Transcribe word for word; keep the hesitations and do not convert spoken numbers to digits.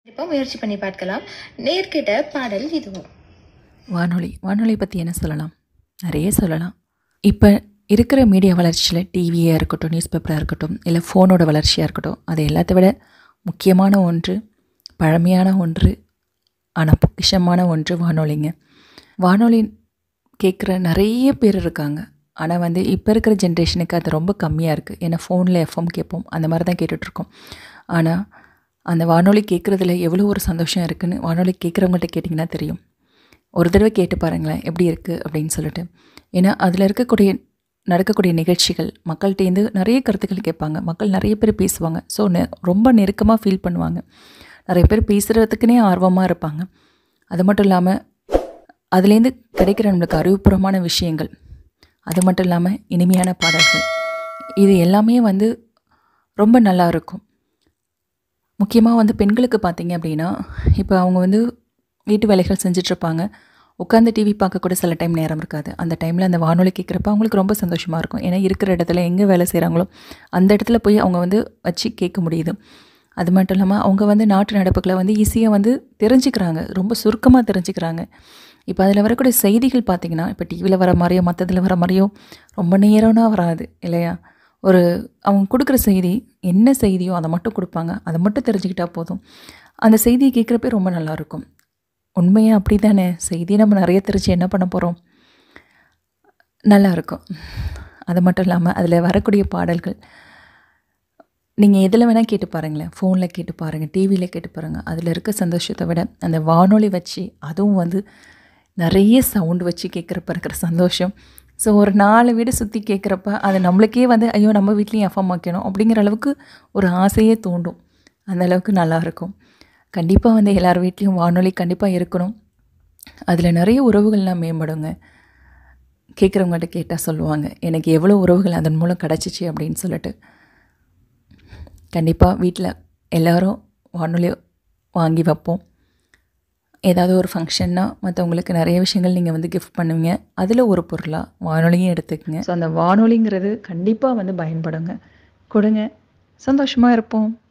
இப்போ முயற்சி பண்ணி பார்க்கலாம். நேர்கிட்ட பாடல் இதுவும். வானொலி வானொலி பற்றி என்ன சொல்லலாம்? நிறைய சொல்லலாம். இப்போ இருக்கிற மீடியா வளர்ச்சியில் டிவியாக இருக்கட்டும், நியூஸ் பேப்பராக இருக்கட்டும், இல்லை ஃபோனோட வளர்ச்சியாக இருக்கட்டும், அது எல்லாத்த விட முக்கியமான ஒன்று, பழமையான ஒன்று, ஆனால் பொக்கிஷமான ஒன்று வானொலிங்க. வானொலி கேட்குற நிறைய பேர் இருக்காங்க. ஆனால் வந்து இப்போ இருக்கிற ஜென்ரேஷனுக்கு அது ரொம்ப கம்மியாக இருக்குது. ஏன்னா ஃபோனில் எஃப்எம் கேட்போம், அந்த மாதிரி தான் கேட்டுட்ருக்கோம். ஆனால் அந்த வானொலி கேட்குறதுல எவ்வளோ ஒரு சந்தோஷம் இருக்குதுன்னு வானொலி கேட்குறவங்கள்ட்ட கேட்டிங்கன்னா தெரியும். ஒரு தடவை கேட்டு பாருங்களேன் எப்படி இருக்குது அப்படின்னு சொல்லிட்டு. ஏன்னா அதில் இருக்கக்கூடிய நடக்கக்கூடிய நிகழ்ச்சிகள் மக்கள்கிட்டேருந்து நிறைய கருத்துக்கள் கேட்பாங்க. மக்கள் நிறைய பேர் பேசுவாங்க. ஸோ நெ ரொம்ப நெருக்கமாக ஃபீல் பண்ணுவாங்க. நிறைய பேர் பேசுகிறதுக்குனே ஆர்வமாக இருப்பாங்க. அது மட்டும் இல்லாமல் அதுலேருந்து கிடைக்கிற நம்மளுக்கு அறிவுபூர்வமான விஷயங்கள், அது மட்டும் இல்லாமல் இனிமையான பாடல்கள், இது எல்லாமே வந்து ரொம்ப நல்லா இருக்கும். முக்கியமாக வந்து பெண்களுக்கு பார்த்தீங்க அப்படின்னா, இப்போ அவங்க வந்து வீட்டு வேலைகள் செஞ்சிட்ருப்பாங்க. உட்காந்து டிவி பார்க்க கூட சில டைம் நேரம் இருக்காது. அந்த டைமில் அந்த வானொலி கேட்குறப்ப அவங்களுக்கு ரொம்ப சந்தோஷமாக இருக்கும். ஏன்னா இருக்கிற இடத்துல எங்கே வேலை செய்கிறாங்களோ அந்த இடத்துல போய் அவங்க வந்து வச்சு கேட்க முடியுது. அது மட்டும் இல்லாமல் அவங்க வந்து நாட்டு நடப்புகளை வந்து ஈஸியாக வந்து தெரிஞ்சுக்கிறாங்க, ரொம்ப சுருக்கமாக தெரிஞ்சுக்கிறாங்க. இப்போ அதில் வரக்கூடிய செய்திகள் பார்த்திங்கன்னா, இப்போ டிவியில் வர மாதிரியோ மற்றதில் வர மாதிரியோ ரொம்ப நேரம்னா வராது இல்லையா? ஒரு அவங்க கொடுக்குற செய்தி என்ன செய்தியோ அதை மட்டும் கொடுப்பாங்க. அதை மட்டும் தெரிஞ்சுக்கிட்டால் போதும். அந்த செய்தியை கேட்குறப்பே ரொம்ப நல்லாயிருக்கும். உண்மையாக அப்படி தானே? செய்தியை நம்ம நிறைய தெரிஞ்சு என்ன பண்ண போகிறோம்? நல்லாயிருக்கும். அது மட்டும் இல்லாமல் அதில் வரக்கூடிய பாடல்கள் நீங்கள் எதில் வேணால் கேட்டு பாருங்களேன். ஃபோனில் கேட்டு பாருங்கள், டிவியில் கேட்டு பாருங்கள். அதில் இருக்க சந்தோஷத்தை விட அந்த வானொலி வச்சு, அதுவும் வந்து நிறைய சவுண்டு வச்சு கேட்குறப்ப இருக்கிற சந்தோஷம். ஸோ ஒரு நாலு வீடு சுற்றி கேட்குறப்ப அது நம்மளுக்கே வந்து ஐயோ நம்ம வீட்லேயும் எஃப்எம் வைக்கணும் அப்படிங்கிற அளவுக்கு ஒரு ஆசையே தூண்டும். அந்த அளவுக்கு நல்லாயிருக்கும். கண்டிப்பாக வந்து எல்லார் வீட்லேயும் வானொலி கண்டிப்பாக இருக்கணும். அதில் நிறைய உறவுகள்லாம் மேம்படுங்க. கேட்குறவங்கள்ட்ட கேட்டால் சொல்லுவாங்க எனக்கு எவ்வளோ உறவுகள் அதன் மூலம் கிடச்சிச்சு அப்படின்னு சொல்லிட்டு. கண்டிப்பாக வீட்டில் எல்லோரும் வானொலி வாங்கி வைப்போம். ஏதாவது ஒரு ஃபங்க்ஷன்னா மற்றவங்களுக்கு நிறைய விஷயங்கள் நீங்கள் வந்து கிஃப்ட் பண்ணுவீங்க. அதில் ஒரு பொருளாக வானொலியும் எடுத்துக்கங்க. ஸோ அந்த வானொலிங்கிறது கண்டிப்பாக வந்து பயன்படுங்க. கொடுங்க, சந்தோஷமாக இருப்போம்.